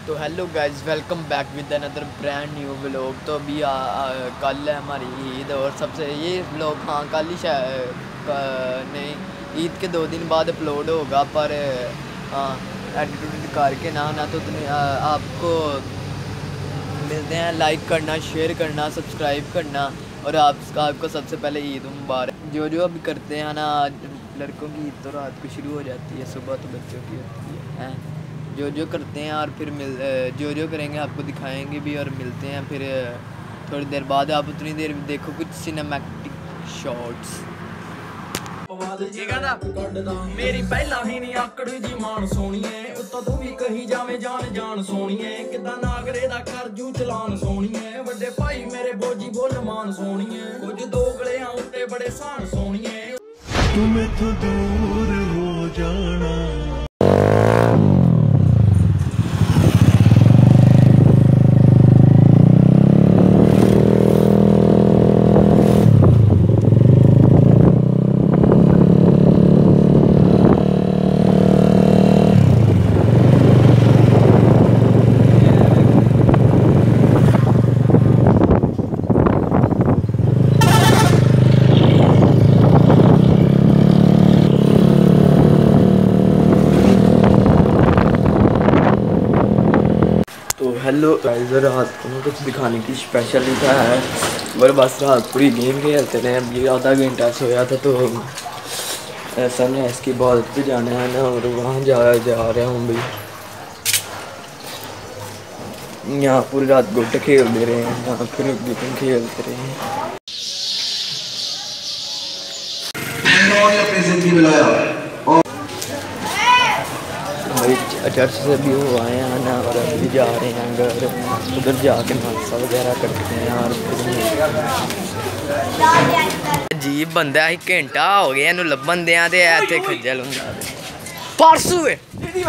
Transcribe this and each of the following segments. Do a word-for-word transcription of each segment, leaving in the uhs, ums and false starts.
तो hello guys, welcome back with another brand new vlog. तो अभी आ, आ, कल है हमारी ईद और सबसे ये व्लॉग हाँ कल ही शायद नहीं ईद के दो दिन बाद अपलोड होगा, पर हाँ एडिट उडिट करके ना ना तो तुम्हें आपको मिलते हैं। लाइक करना, शेयर करना, सब्सक्राइब करना और आप आपको सबसे पहले ईद मुबारक। जो जो अभी करते हैं ना, लड़कों की ईद तो रात को शुरू हो जाती है, सुबह तो बच्चों की होती है। जो जो करते हैं और फिर मिल जो जो करेंगे आपको दिखाएंगे भी और मिलते हैं फिर थोड़ी देर बाद। आप उतनी देर देखो कुछ सिनेमैटिक शॉट्स। मेरी पहला ही नहीं आकड़ जी मान सोनिए उत्तों तू भी कही जावे जान जान सोनिए किदा नागरे दा कर जू चलान सोनिए बड़े भाई मेरे बोजी बोल मान सोनिए कुछ दोगले उत्ते बड़े सान सोनिए तुम इथों दूर हो जाना। तो हेलो गाइस, रात को कुछ दिखाने की स्पेशलिटी है और बस रात पूरी गेम खेलते रहे। अभी आधा घंटा सोया था तो ऐसा नहीं इसकी इबादत पे जाना है ना, और वहाँ जा जा रहा हूँ भाई। यहाँ पूरी रात गुट खेल दे रहे हैं, यहाँ फिर गेम खेलते रहे हैं। चर्च से भी वो आए हैं ना और अभी जा रहे हैं घर, उधर जाके नाश्ता वगैरह करते हैं यार। अजीब बंदा है, घंटा हो गया इन्हू लभन दिया ते इत्थे खज्जल हुंदा परसू है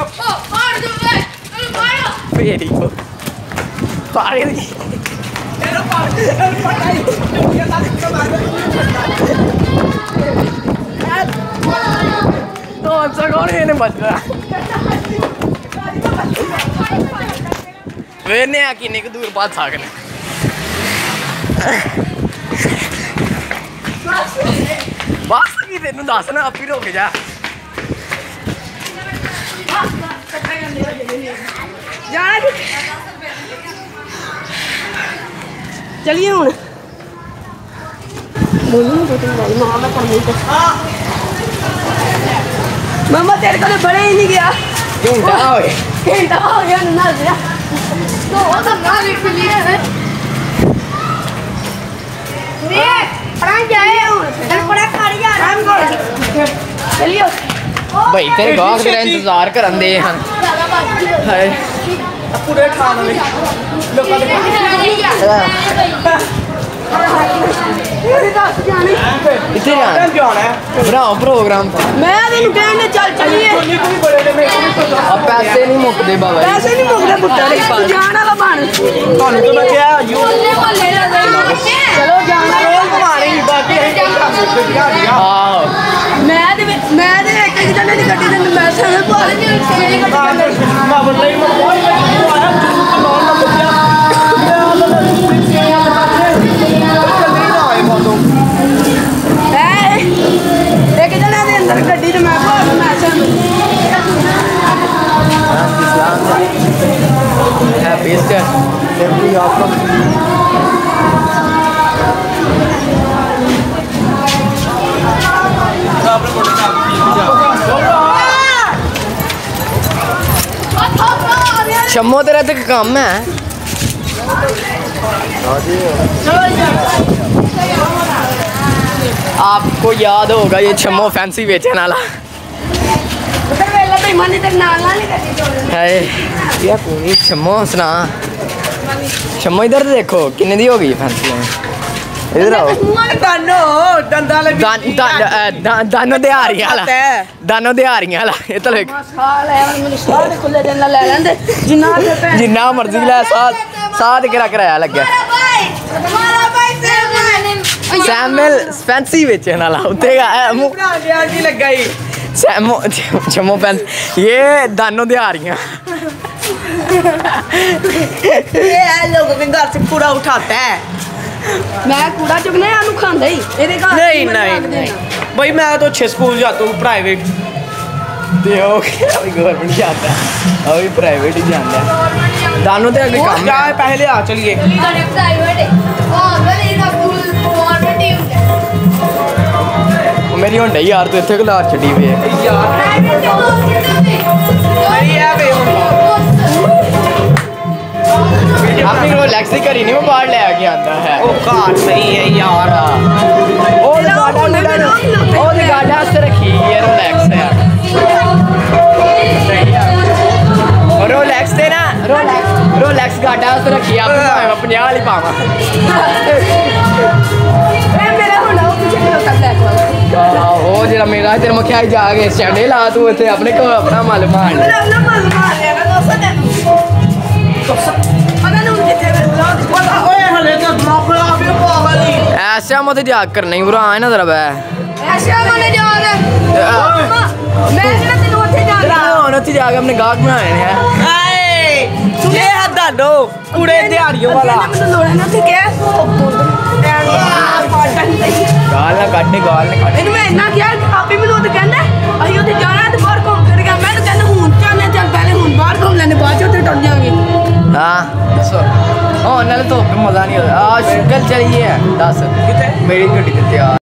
फेरी को पारे दी तो अच्छा कौन है ने बच रहा वेने आ किन्ने को दूर बात सकने बस की तेनू दस ना आप ही रुक जा। चलिए हूँ मामा तेरे को बड़े ही नहीं गया घंटा हो गया घंटा हो गया ना गया तो वो तो ना लिख लिया है रे पढ़ा जाए और पढ़ा खा जा आराम कर चलिए भाई तेरे गांव तेरा इंतजार करन दे हन हाय पूरे खान वाले लोकां दे किथे जाना बनाओ प्रोग्राम था। मैं तेन कहने चल चलिए अब पैसे नहीं मुकदे बाबा, पैसे नहीं मुकदे पुत्तर जाना ला बन ਤੁਹਾਨੂੰ तो मैं क्या चलो जाना तुम्हारी बाकी आओ मैं ते मैं ते एक एक जने दी गड्डी दे मैं सारे पाल मैं बंदा ही मैं बहुत आया तो नॉन ना मुझे एक जने दे अंदर गड्डी ते मैं पाल मैं सारे हैप्पी ईस्टर हैप्पी आपका शम्मो तेरा तो काम है। आपको याद होगा ये शम्मो फैंसी बेचने वाला है यार कोई शम्मो सुना। शम्मो इधर देखो कितने दी हो गई फैंसी इधर आओ दानो दंदा लगी दान दान दानो दिहाड़ियां वाला दानो दिहाड़ियां वाला ये तो देख साल है मेरे साल खुले दिन ले लेंदे जिन्ना जिन्ना मर्जी ले साथ साथ किरा किराया लग गया सैमुअल फैंसी बेचने वाला उतरेगा की लगा ही सैमो शम्मो फैंसी ये दानो दिहाड़ियां ये लोगों के घर से कूड़ा उठाता है। मैं कूड़ा चुगने आलू खांदा ही ਇਹਦੇ ਘਰ नहीं नहीं नहीं भाई मैं तो अच्छे स्कूल जाता हूँ प्राइवेट। अभी गवर्नमेंट जाता है अभी प्राइवेट ही जाता है दानों तो अभी काम क्या है पहले आ चलिए। प्राइवेट है हां मेरी ना स्कूल गवर्नमेंट ही ਹੁੰਦਾ मेरी होंडा यार तू इत्थे क्लास छड्डी वे यार नहीं है बे अपनी रोलैक्स ही करी नहीं वो बाहर ले आके आंदा है ओ कार नहीं है यार। ओ गाड़ा मिला ओ गाड़ा से रखी है रोलैक्स है और रोलैक्स दे ना रोलैक्स रोलैक्स गाड़ा से रखी आप मैं पचास वाली पावा ए मेरा होना वो पीछे खलोता ब्लैक वाला ओ जेड़ा मेरा तेरे मखिया जाके स्टैंडे ला तू इत्थे अपने को अपना माल मार मेरा अपना माल मार लिया ना दोस्त तेनू पता नहीं उनके तेरे ब्लॉग ओए हले तो ब्लॉक लगा भी पागल ही। ऐसे मत जा कर नहीं बुरा है ना तेरा बे ऐसे माने जान मैं किहड़ा तेनू ਉੱਥੇ तेरा ਜਾਣਾ ਹੁਣ ਉੱਥੇ ਜਾ ਕੇ ਆਪਣੇ ਗਾਹਕ ਬਣਾਏ ਨੇ आए ये है दादो कूड़े दिहाड़ियों वाला। ਮੈਨੂੰ ਲੋੜਾ ਨਾ ਤੇ ਕਿਹਾ ਗਾਲ ਨਾ ਕੱਢੇ ਗਾਲ ਨਾ ਕੱਢ ਇਹਨੂੰ ਮੈਂ ਇੰਨਾ ਕਿਹਾ ਆਪੇ ਮੈਨੂੰ ਉਹ ਕਹਿੰਦਾ ਅਸੀਂ ਉੱਥੇ ਜਾਣਾ ਤੇ ਬਾਹਰ ਘੁੰਮ ਫਿਰ ਗਿਆ ਮੈਂ ਤਾਂ ਕਹਿੰਦਾ ਹੁਣ ਚੱਲਨੇ ਚੱਲ ਪਹਿਲੇ ਹੁਣ ਬਾਹਰ ਘੁੰਮ ਲੈਣੇ ਬਾਅਦ ਚ ਉੱਥੇ ਟੁੱਟ ਜਾਵਾਂਗੇ ਹਾਂ ਦੱਸੋ ਉਹ ਨਾਲੇ ਧੁੱਪ ਮਜ਼ਾ ਨਹੀਂ ਆਉਂਦਾ ਆ ਸ਼ੁਕਰ ਚਲੀਏ ਦੱਸ ਕਿਤੇ ਮੇਰੀ ਗੱਡੀ ਤੇ ਤਿਆਰ